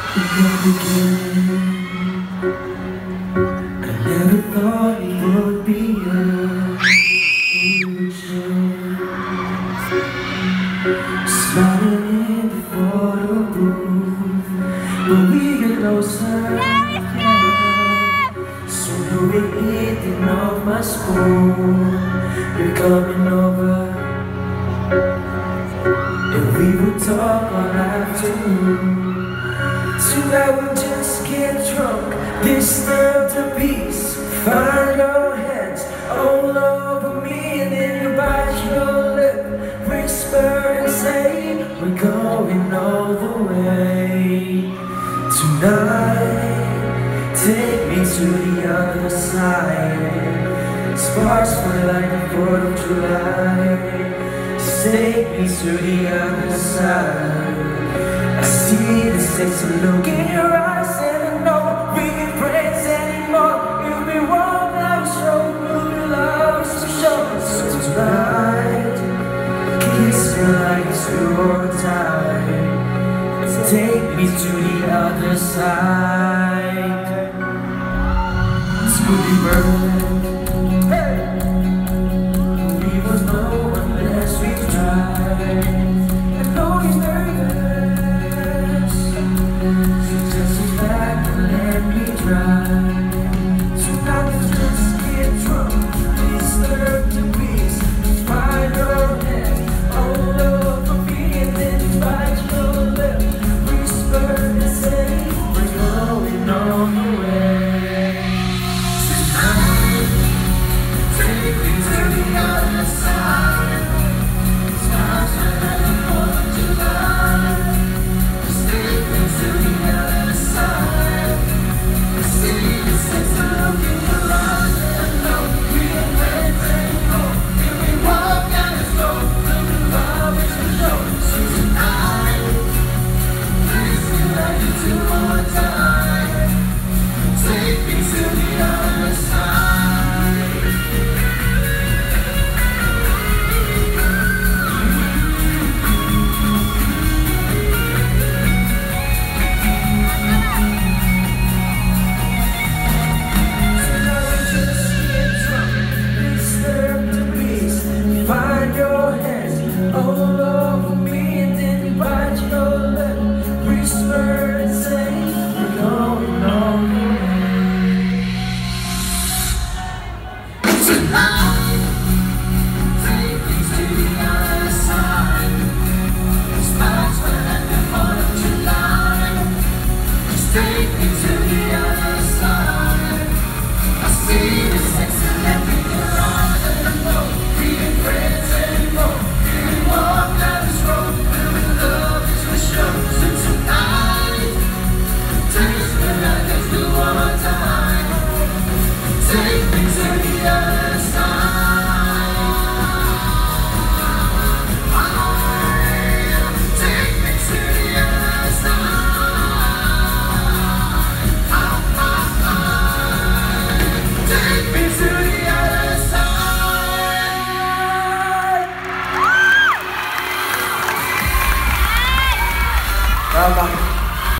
In the beginning, I never thought it would be a illusion. Smiling in the photo booth, but we get closer. So you'll be eating off my spoon. You're coming over, and we will talk all afternoon. Tonight we'll just get drunk, disturb the peace. Find your hands all over me, and then you bite your lip, whisper and say, we're going all the way. Tonight, take me to the other side. Sparks fly like the 4th of July. Take me to the other side. I see the sexy look in your eyes, and I know we ain't friends anymore. You'll be warm like a show, you'll be love so sure. So tonight, kiss me like it's your time. Take me to the other side. Scooby Berlin.